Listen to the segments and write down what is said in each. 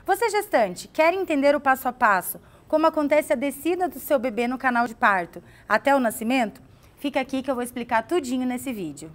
Você, gestante, quer entender o passo a passo, como acontece a descida do seu bebê no canal de parto até o nascimento? Fica aqui que eu vou explicar tudinho nesse vídeo.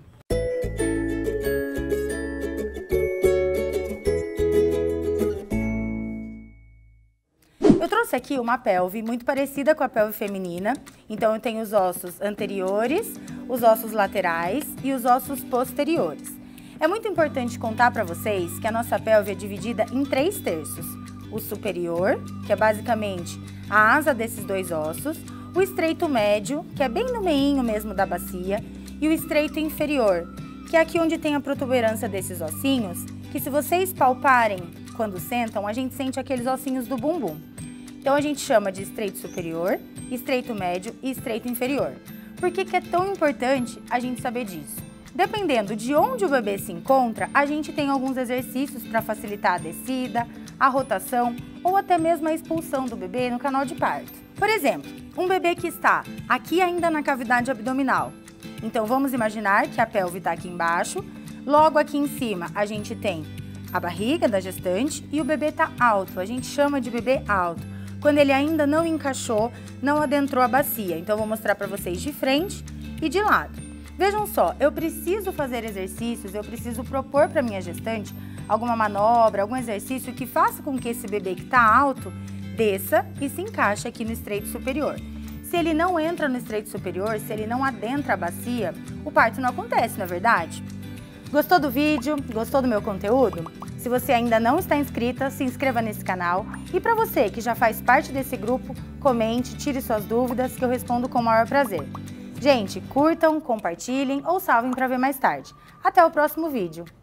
Eu trouxe aqui uma pelve muito parecida com a pelve feminina, então eu tenho os ossos anteriores, os ossos laterais e os ossos posteriores. É muito importante contar para vocês que a nossa pelve é dividida em 3/3. O superior, que é basicamente a asa desses dois ossos, o estreito médio, que é bem no meinho mesmo da bacia, e o estreito inferior, que é aqui onde tem a protuberância desses ossinhos, que se vocês palparem quando sentam, a gente sente aqueles ossinhos do bumbum. Então a gente chama de estreito superior, estreito médio e estreito inferior. Por que é tão importante a gente saber disso? Dependendo de onde o bebê se encontra, a gente tem alguns exercícios para facilitar a descida, a rotação ou até mesmo a expulsão do bebê no canal de parto. Por exemplo, um bebê que está aqui ainda na cavidade abdominal. Então vamos imaginar que a pelve está aqui embaixo, logo aqui em cima a gente tem a barriga da gestante e o bebê está alto, a gente chama de bebê alto, quando ele ainda não encaixou, não adentrou a bacia. Então vou mostrar para vocês de frente e de lado. Vejam só, eu preciso fazer exercícios, eu preciso propor para minha gestante alguma manobra, algum exercício que faça com que esse bebê que está alto desça e se encaixe aqui no estreito superior. Se ele não entra no estreito superior, se ele não adentra a bacia, o parto não acontece, não é verdade? Gostou do vídeo? Gostou do meu conteúdo? Se você ainda não está inscrita, se inscreva nesse canal. E para você que já faz parte desse grupo, comente, tire suas dúvidas que eu respondo com o maior prazer. Gente, curtam, compartilhem ou salvem para ver mais tarde. Até o próximo vídeo!